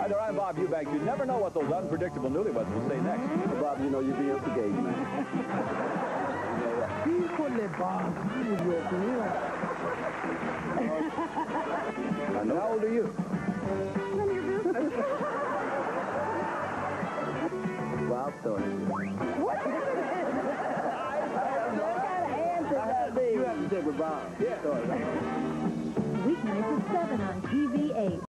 Hi there, I'm Bob Eubanks. You never know what those unpredictable newlyweds will say next. Bob, you know you're being forgave, man. Híjole, Bob. Ay, Dios mío. How old are you? None of your business. Wild story. What happened? What kind of answer that be? You have to check with Bob. Yeah. Weeknights at 7 on TV8.